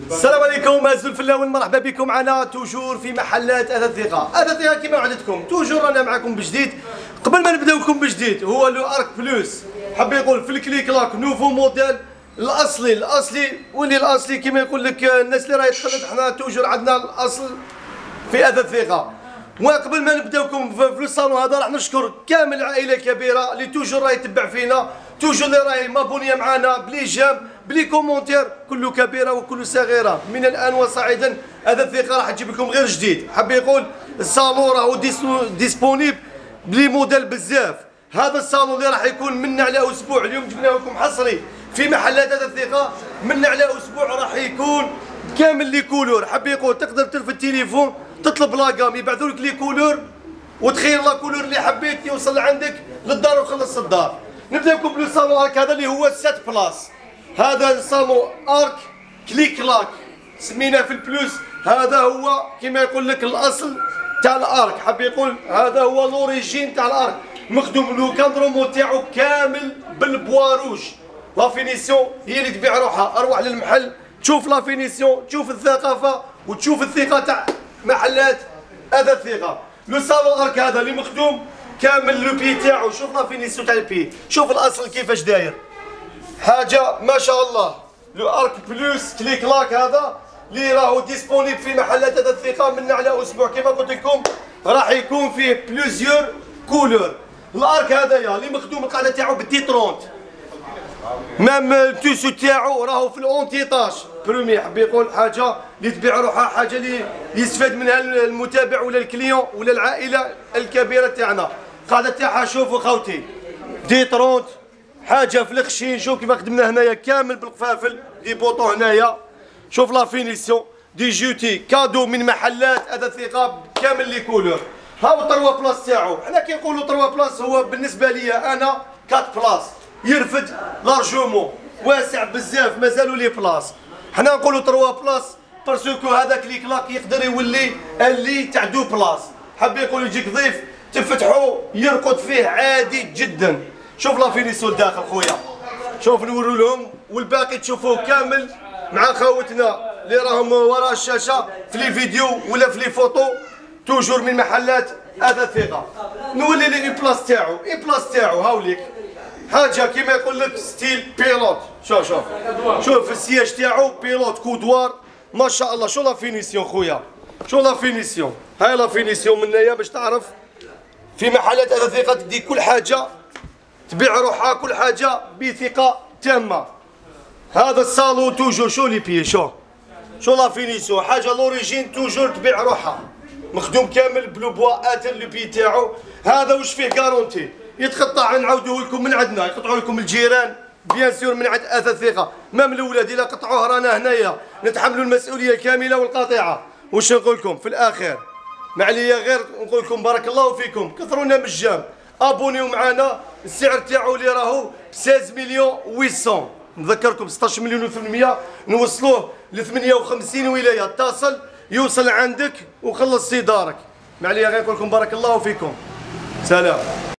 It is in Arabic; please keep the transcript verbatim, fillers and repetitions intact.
السلام عليكم أعزائي الفلاوين، مرحبا بكم معنا توجور في محلات أثاث ثقة. أثاث ثقة كما وعدتكم توجور رانا معكم بجديد. قبل ما نبداو لكم بجديد هو لو ارك بلوس، حاب يقول في الكليك لاك نوفو موديل الاصلي الاصلي واللي الاصلي كما يقول لك الناس اللي راهي تخلط، حنا توجور عندنا الاصل في أثاث ثقة. وقبل ما نبداوكم في الصالون هذا راح نشكر كامل العائله الكبيره اللي توجور راهي تتبع فينا، توجور اللي راهي مابونيه معنا بلي جام بلي كومونتير، كل كبيره وكل صغيره من الان وصاعدا. أثاث ثقة راح تجيب لكم غير جديد. حاب يقول الصالون راهو ديسبونيبل بلي موديل بزاف. هذا الصالون اللي راح يكون منا على اسبوع، اليوم جبناه لكم حصري في محلات أثاث ثقة، منا على اسبوع راح يكون كامل لي كولور. حاب يقول تقدر ترفد التليفون تطلب لاكام يبعثوا لك لي كولور وتخير لا كولور اللي حبيت يوصل عندك للدار وخلص الدار. نبدا لكم بالصالون ارك هذا اللي هو سات بلاص. هذا الصالون ارك كليك لاك سميناه في البلوس. هذا هو كما يقول لك الاصل تاع الارك. حاب يقول هذا هو لوريجين تاع الارك، مخدوم لو كادرومو تاعو كامل بالبوا روج. لا فينيسيون هي اللي تبيع روحها. اروح للمحل تشوف لا فينيسيون، تشوف الثقافه وتشوف الثقه تاع محلات أثاث ثقة. لو صالون ارك هذا اللي مخدوم كامل لو بي تاعو، شوف لا فينيسيون تاع البي، شوف الاصل كيفاش داير، حاجه ما شاء الله. لو ارك بلوس كليك لاك هذا اللي راهو ديسبونيبل في محلات أثاث ثقة منا على اسبوع. كما قلت لكم راح يكون فيه بلوزيور كولور. الارك هذايا اللي مخدوم القاعده تاعو بالدي ثلاثين، مام التوسو تاعو راهو في الاونتيطاج برومي. حب يقول حاجه اللي تبيع روحها، حاجه اللي يستفاد منها المتابع ولا الكليون ولا العائله الكبيره تاعنا. القاعده تاعها شوفوا خوتي دي ثلاثين، حاجه في الخشين. شوف كيف خدمنا هنايا كامل بالقفافل دي بوطو هنايا. شوف لا فينيسيون دي جوتي كادو من محلات أثاث ثقة كامل لي كولور. هاو تروا بلاص تاعو، حنا كي نقولوا تروا بلاص هو بالنسبه ليا انا أربعة بلاص، يرفد لارجومون واسع بزاف، مازالوا لي بلاص. حنا نقولوا تروا بلاص باسكو هذا كليك لاك يقدر يولي اللي تاع دو بلاص. حاب يقول يجيك ضيف تفتحوا يرقد فيه عادي جدا. شوف لا فينيسيون داخل خويا، شوف نورو لهم، والباقي تشوفوه كامل مع خوتنا اللي راهم وراء الشاشه في لي فيديو ولا في لي فوتو، توجور من محلات أثاث ثقة. نولي لي اي بلاص تاعو، اي بلاص تاعو هاوليك حاجه كيما يقول لك ستيل بيلوت. شوف شوف شوف السياج تاعو بيلوت كودوار ما شاء الله. شو لا فينيسيون خويا، شو لا فينيسيون. هاي لا فينيسيون منايا باش تعرف في محلات أثاث ثقة تدي كل حاجه تبيع روحها، كل حاجه بثقه تامه. هذا الصالون توجور شو لي بي، شو شو لا فينيسيون، حاجه لوريجين توجور تبيع روحها، مخدوم كامل بلو بوا اتر لو بي تاعو. هذا واش فيه كارونتي يتقطع، نعاودوه لكم من عندنا، يقطعوا لكم الجيران بيان سور من عند أثاث ثقة. مام الاولاد الا قطعوه رانا هنايا نتحملوا المسؤوليه كامله والقاطعه. واش نقول لكم في الاخير، ما عليا غير نقول لكم بارك الله فيكم، كثرونا مجام، ابونيو معنا. السعر تاعو اللي راهو ستة مليون وثمانمائة، نذكركم ستة مليون وثمانمائة نوصلوه ل ثمانية وخمسين ولايه. اتصل يوصل عندك وخلص سي دارك. ما عليا غير نقول لكم بارك الله فيكم، سلام.